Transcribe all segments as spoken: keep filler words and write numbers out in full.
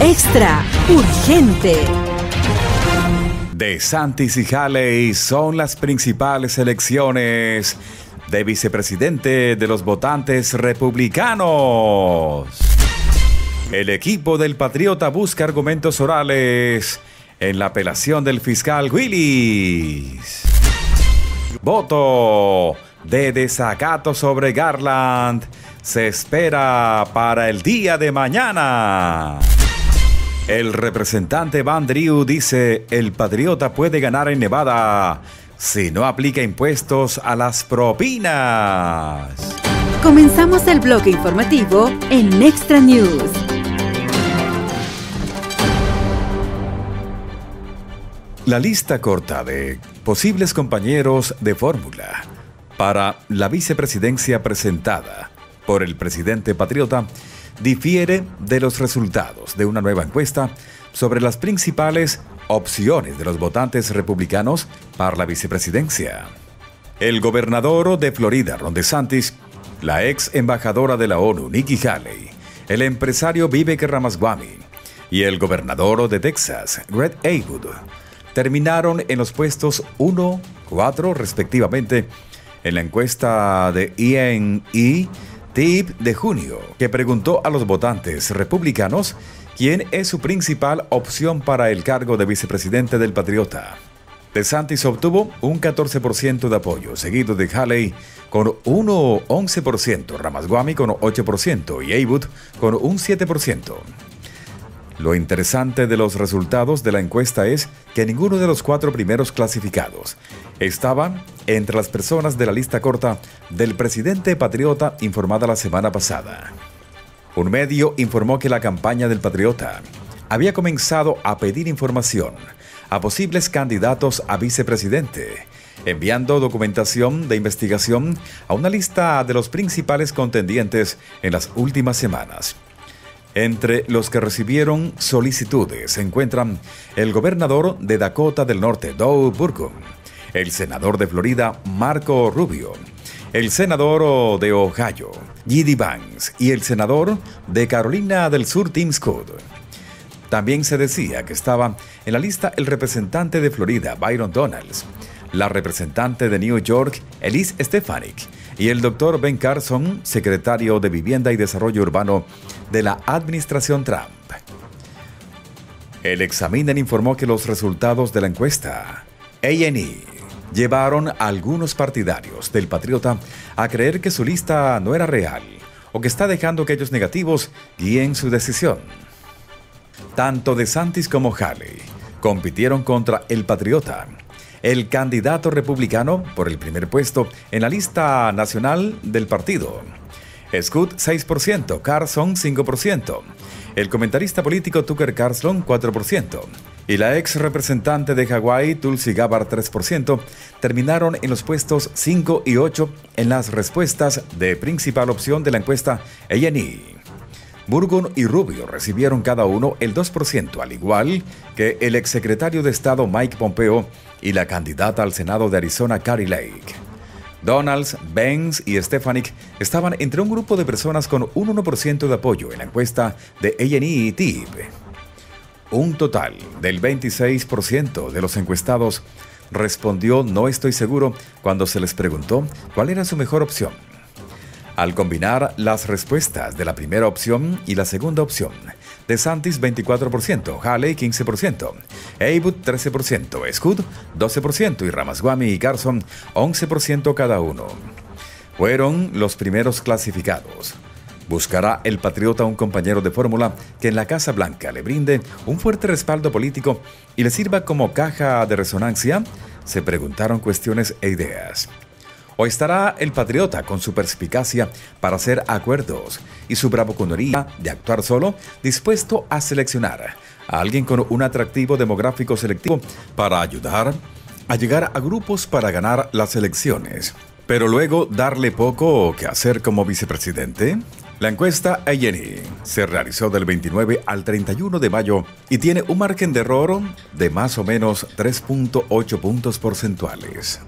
Extra urgente. DeSantis y Haley son las principales elecciones de vicepresidente de los votantes republicanos. El equipo del Patriota busca argumentos orales en la apelación del fiscal Willis. Voto de desacato sobre Garland se espera para el día de mañana. El representante Van Drew dice el Patriota puede ganar en Nevada si no aplica impuestos a las propinas. Comenzamos el bloque informativo en Extra News. La lista corta de posibles compañeros de fórmula para la vicepresidencia presentada por el presidente patriota difiere de los resultados de una nueva encuesta sobre las principales opciones de los votantes republicanos para la vicepresidencia. El gobernador de Florida, Ron DeSantis, la ex embajadora de la ONU, Nikki Haley, el empresario Vivek Ramaswamy y el gobernador de Texas, Greg Abbott, terminaron en los puestos uno, cuatro respectivamente en la encuesta de E N E T I P de junio, que preguntó a los votantes republicanos quién es su principal opción para el cargo de vicepresidente del Patriota. DeSantis obtuvo un catorce por ciento de apoyo, seguido de Haley con un once por ciento, Ramaswamy con ocho por ciento y Abbott con un siete por ciento. Lo interesante de los resultados de la encuesta es que ninguno de los cuatro primeros clasificados estaba entre las personas de la lista corta del presidente patriota informada la semana pasada. Un medio informó que la campaña del patriota había comenzado a pedir información a posibles candidatos a vicepresidente, enviando documentación de investigación a una lista de los principales contendientes en las últimas semanas. Entre los que recibieron solicitudes se encuentran el gobernador de Dakota del Norte, Doug Burgum, el senador de Florida, Marco Rubio, el senador de Ohio, J D Vance, y el senador de Carolina del Sur, Tim Scott. También se decía que estaba en la lista el representante de Florida, Byron Donalds, la representante de New York, Elise Stefanik, y el doctor Ben Carson, secretario de Vivienda y Desarrollo Urbano de la administración Trump. El Examiner informó que los resultados de la encuesta A and E llevaron a algunos partidarios del Patriota a creer que su lista no era real o que está dejando que aquellos negativos guíen su decisión. Tanto DeSantis como Haley compitieron contra el Patriota, el candidato republicano por el primer puesto en la lista nacional del partido. Scott seis por ciento, Carson cinco por ciento, el comentarista político Tucker Carlson cuatro por ciento y la ex representante de Hawái Tulsi Gabbard tres por ciento terminaron en los puestos cinco y ocho en las respuestas de principal opción de la encuesta A and E. Burgum y Rubio recibieron cada uno el dos por ciento, al igual que el exsecretario de Estado Mike Pompeo y la candidata al Senado de Arizona, Kari Lake. Donalds, Vance y Stefanik estaban entre un grupo de personas con un uno por ciento de apoyo en la encuesta de A and E T I P. Un total del veintiséis por ciento de los encuestados respondió no estoy seguro cuando se les preguntó cuál era su mejor opción. Al combinar las respuestas de la primera opción y la segunda opción, DeSantis veinticuatro por ciento, Haley quince por ciento, Abbott trece por ciento, Scott doce por ciento y Ramaswamy y Carson once por ciento cada uno. Fueron los primeros clasificados. ¿Buscará el patriota un compañero de fórmula que en la Casa Blanca le brinde un fuerte respaldo político y le sirva como caja de resonancia? Se preguntaron cuestiones e ideas. ¿O estará el patriota con su perspicacia para hacer acuerdos y su bravuconería de actuar solo, dispuesto a seleccionar a alguien con un atractivo demográfico selectivo para ayudar a llegar a grupos para ganar las elecciones, pero luego darle poco que hacer como vicepresidente? La encuesta A and E se realizó del veintinueve al treinta y uno de mayo y tiene un margen de error de más o menos tres punto ocho puntos porcentuales.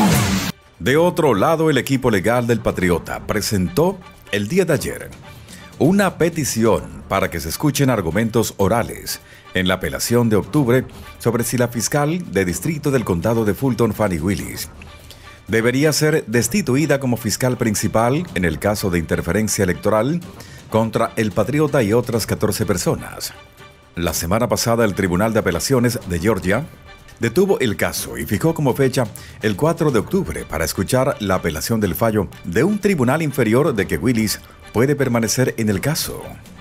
De otro lado, el equipo legal del Patriota presentó el día de ayer una petición para que se escuchen argumentos orales en la apelación de octubre sobre si la fiscal de distrito del condado de Fulton, Fani Willis, debería ser destituida como fiscal principal en el caso de interferencia electoral contra el patriota y otras catorce personas. La semana pasada, el Tribunal de Apelaciones de Georgia detuvo el caso y fijó como fecha el cuatro de octubre para escuchar la apelación del fallo de un tribunal inferior de que Willis puede permanecer en el caso.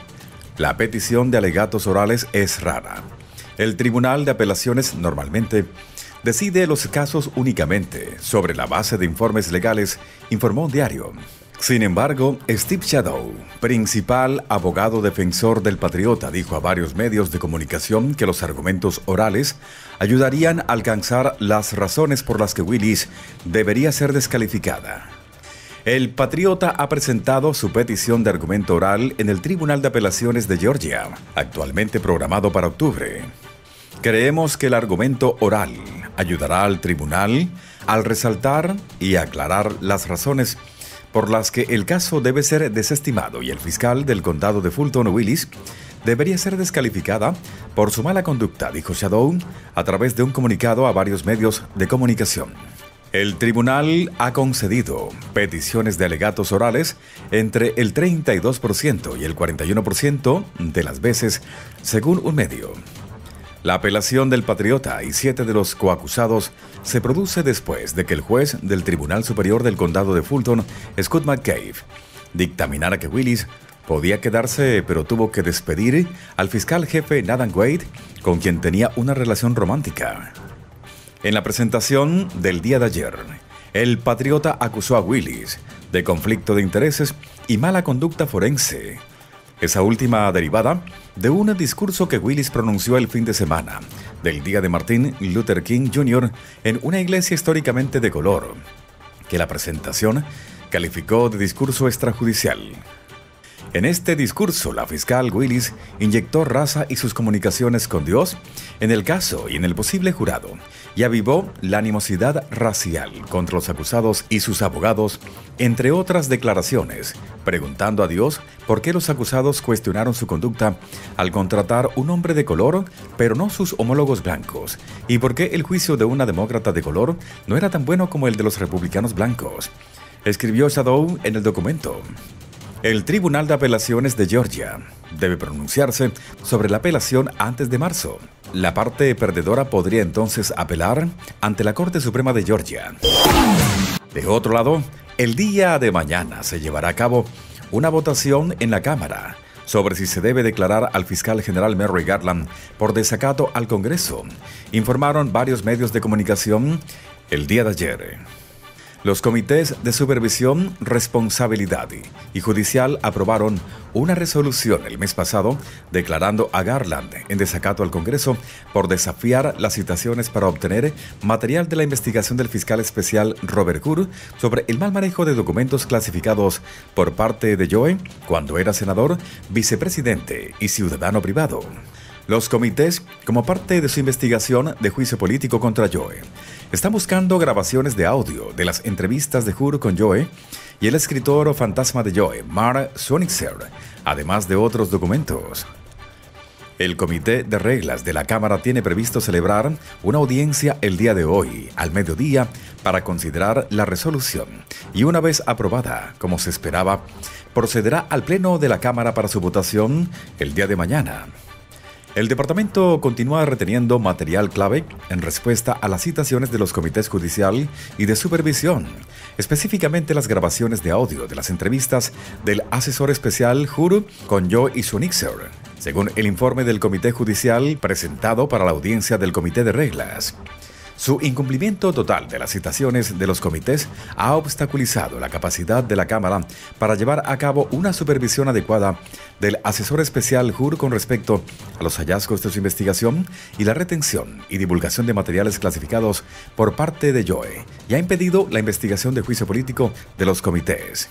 La petición de alegatos orales es rara. El Tribunal de Apelaciones normalmente decide los casos únicamente sobre la base de informes legales, informó un diario. Sin embargo, Steve Shadow, principal abogado defensor del patriota, dijo a varios medios de comunicación que los argumentos orales ayudarían a alcanzar las razones por las que Willis debería ser descalificada. El patriota ha presentado su petición de argumento oral en el Tribunal de Apelaciones de Georgia, actualmente programado para octubre. Creemos que el argumento oral ayudará al tribunal al resaltar y aclarar las razones por las que el caso debe ser desestimado y el fiscal del condado de Fulton, Willis, debería ser descalificada por su mala conducta, dijo Shadow a través de un comunicado a varios medios de comunicación. El tribunal ha concedido peticiones de alegatos orales entre el treinta y dos por ciento y el cuarenta y uno por ciento de las veces, según un medio. La apelación del patriota y siete de los coacusados se produce después de que el juez del Tribunal Superior del Condado de Fulton, Scott McCabe, dictaminara que Willis podía quedarse, pero tuvo que despedir al fiscal jefe Nathan Wade, con quien tenía una relación romántica. En la presentación del día de ayer, el patriota acusó a Willis de conflicto de intereses y mala conducta forense. Esa última derivada de un discurso que Willis pronunció el fin de semana del día de Martin Luther King junior en una iglesia históricamente de color, que la presentación calificó de discurso extrajudicial. En este discurso, la fiscal Willis inyectó raza y sus comunicaciones con Dios en el caso y en el posible jurado, y avivó la animosidad racial contra los acusados y sus abogados, entre otras declaraciones, preguntando a Dios por qué los acusados cuestionaron su conducta al contratar un hombre de color, pero no sus homólogos blancos, y por qué el juicio de una demócrata de color no era tan bueno como el de los republicanos blancos, escribió Shadow en el documento. El Tribunal de Apelaciones de Georgia debe pronunciarse sobre la apelación antes de marzo. La parte perdedora podría entonces apelar ante la Corte Suprema de Georgia. De otro lado, el día de mañana se llevará a cabo una votación en la Cámara sobre si se debe declarar al fiscal general Merrick Garland por desacato al Congreso, informaron varios medios de comunicación el día de ayer. Los comités de supervisión, responsabilidad y judicial aprobaron una resolución el mes pasado declarando a Garland en desacato al Congreso por desafiar las citaciones para obtener material de la investigación del fiscal especial Robert Hur sobre el mal manejo de documentos clasificados por parte de Joe cuando era senador, vicepresidente y ciudadano privado. Los comités, como parte de su investigación de juicio político contra Joe, están buscando grabaciones de audio de las entrevistas de Hur con Joe y el escritor o fantasma de Joe, Mark Swinitzer, además de otros documentos. El Comité de Reglas de la Cámara tiene previsto celebrar una audiencia el día de hoy, al mediodía, para considerar la resolución y una vez aprobada, como se esperaba, procederá al Pleno de la Cámara para su votación el día de mañana. El departamento continúa reteniendo material clave en respuesta a las citaciones de los comités judicial y de supervisión, específicamente las grabaciones de audio de las entrevistas del asesor especial Hur con Joe Swinitzer, según el informe del comité judicial presentado para la audiencia del Comité de Reglas. Su incumplimiento total de las citaciones de los comités ha obstaculizado la capacidad de la Cámara para llevar a cabo una supervisión adecuada del asesor especial Hur con respecto a los hallazgos de su investigación y la retención y divulgación de materiales clasificados por parte de Joe, y ha impedido la investigación de juicio político de los comités.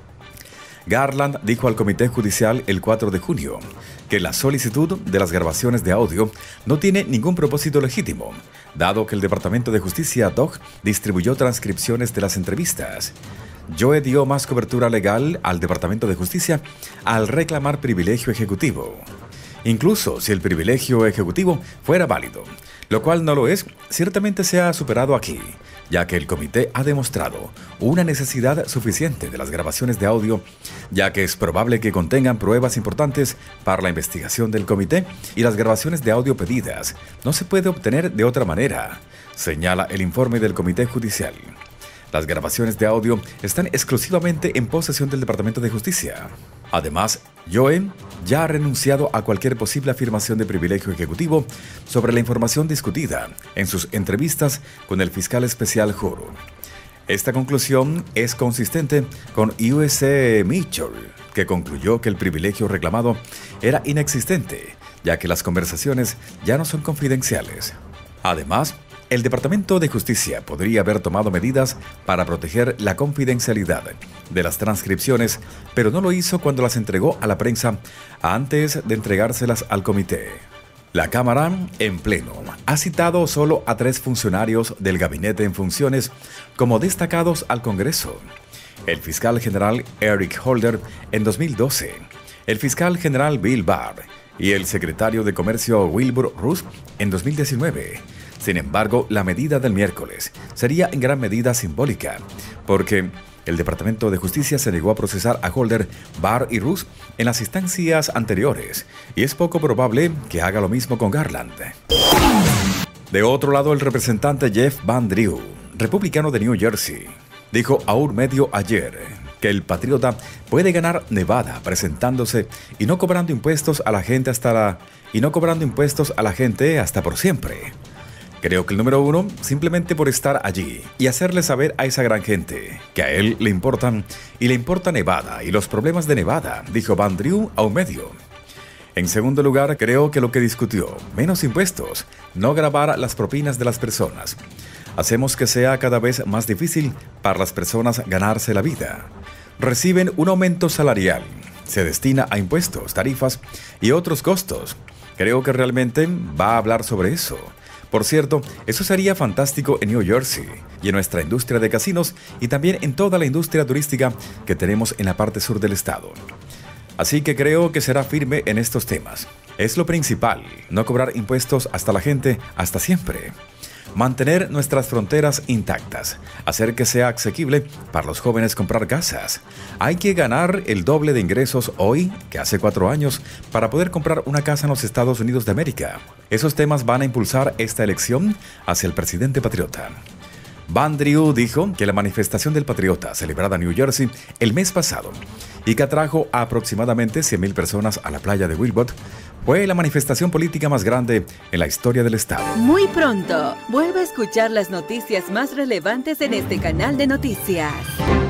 Garland dijo al Comité Judicial el cuatro de junio que la solicitud de las grabaciones de audio no tiene ningún propósito legítimo, dado que el Departamento de Justicia D O J distribuyó transcripciones de las entrevistas. Joe dio más cobertura legal al Departamento de Justicia al reclamar privilegio ejecutivo. Incluso si el privilegio ejecutivo fuera válido, lo cual no lo es, ciertamente se ha superado aquí, ya que el comité ha demostrado una necesidad suficiente de las grabaciones de audio, ya que es probable que contengan pruebas importantes para la investigación del comité y las grabaciones de audio pedidas no se puede obtener de otra manera, señala el informe del comité judicial. Las grabaciones de audio están exclusivamente en posesión del Departamento de Justicia. Además, Joe ya ha renunciado a cualquier posible afirmación de privilegio ejecutivo sobre la información discutida en sus entrevistas con el fiscal especial Juro. Esta conclusión es consistente con U S A Mitchell, que concluyó que el privilegio reclamado era inexistente, ya que las conversaciones ya no son confidenciales. Además, el Departamento de Justicia podría haber tomado medidas para proteger la confidencialidad de las transcripciones, pero no lo hizo cuando las entregó a la prensa antes de entregárselas al comité. La Cámara, en pleno, ha citado solo a tres funcionarios del gabinete en funciones como destacados al Congreso: el fiscal general Eric Holder en dos mil doce, el fiscal general Bill Barr y el secretario de Comercio Wilbur Ross en dos mil diecinueve. Sin embargo, la medida del miércoles sería en gran medida simbólica, porque el Departamento de Justicia se negó a procesar a Holder, Barr y Ross en las instancias anteriores, y es poco probable que haga lo mismo con Garland. De otro lado, el representante Jeff Van Drew, republicano de New Jersey, dijo a un medio ayer que el patriota puede ganar Nevada presentándose y no cobrando impuestos a la gente hasta la y no cobrando impuestos a la gente hasta por siempre. Creo que el número uno, simplemente por estar allí y hacerle saber a esa gran gente que a él le importan y le importa Nevada y los problemas de Nevada, dijo Van Drew a un medio. En segundo lugar, creo que lo que discutió, menos impuestos, no grabar las propinas de las personas. Hacemos que sea cada vez más difícil para las personas ganarse la vida. Reciben un aumento salarial, se destina a impuestos, tarifas y otros costos. Creo que realmente va a hablar sobre eso. Por cierto, eso sería fantástico en New Jersey y en nuestra industria de casinos y también en toda la industria turística que tenemos en la parte sur del estado. Así que creo que será firme en estos temas. Es lo principal, no cobrar impuestos hasta la gente, hasta siempre. Mantener nuestras fronteras intactas, hacer que sea asequible para los jóvenes comprar casas. Hay que ganar el doble de ingresos hoy que hace cuatro años para poder comprar una casa en los Estados Unidos de América. Esos temas van a impulsar esta elección hacia el presidente patriota. Van Drew dijo que la manifestación del patriota celebrada en New Jersey el mes pasado y que atrajo a aproximadamente cien mil personas a la playa de Wilbot fue la manifestación política más grande en la historia del estado. Muy pronto, vuelve a escuchar las noticias más relevantes en este canal de noticias.